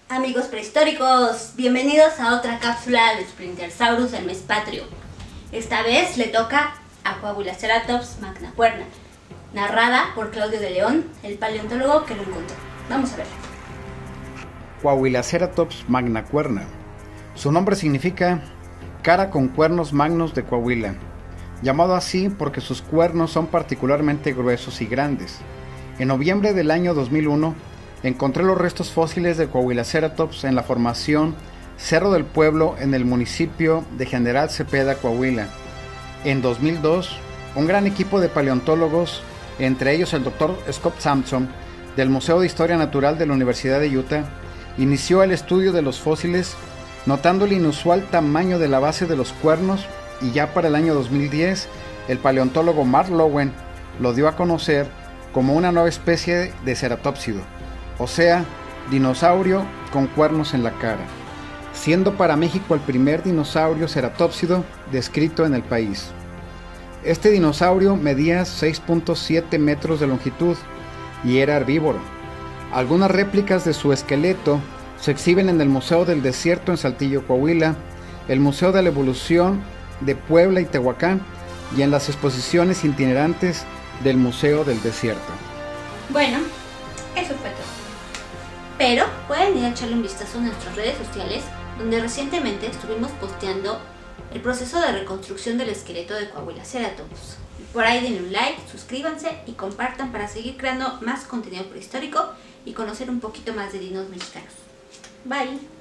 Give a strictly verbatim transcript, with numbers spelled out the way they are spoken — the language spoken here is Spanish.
Amigos prehistóricos, bienvenidos a otra cápsula de Sprintersaurus del mes patrio. Esta vez le toca a Coahuilaceratops magnacuerna, narrada por Claudio de León, el paleontólogo que lo encontró. Vamos a ver. Coahuilaceratops magnacuerna. Su nombre significa cara con cuernos magnos de Coahuila, llamado así porque sus cuernos son particularmente gruesos y grandes. En noviembre del año dos mil uno, encontré los restos fósiles de Coahuilaceratops en la formación Cerro del Pueblo en el municipio de General Cepeda, Coahuila. En dos mil dos, un gran equipo de paleontólogos, entre ellos el doctor Scott Sampson, del Museo de Historia Natural de la Universidad de Utah, inició el estudio de los fósiles, notando el inusual tamaño de la base de los cuernos, y ya para el año dos mil diez, el paleontólogo Mark Lowen lo dio a conocer como una nueva especie de ceratópsido, o sea, dinosaurio con cuernos en la cara, siendo para México el primer dinosaurio ceratópsido descrito en el país. Este dinosaurio medía seis punto siete metros de longitud y era herbívoro. Algunas réplicas de su esqueleto se exhiben en el Museo del Desierto en Saltillo, Coahuila, el Museo de la Evolución de Puebla y Tehuacán, y en las exposiciones itinerantes del Museo del Desierto. Bueno, eso fue todo. Pero pueden ir a echarle un vistazo a nuestras redes sociales, donde recientemente estuvimos posteando el proceso de reconstrucción del esqueleto de Coahuilaceratops. Por ahí denle un like, suscríbanse y compartan para seguir creando más contenido prehistórico y conocer un poquito más de dinos mexicanos. Bye.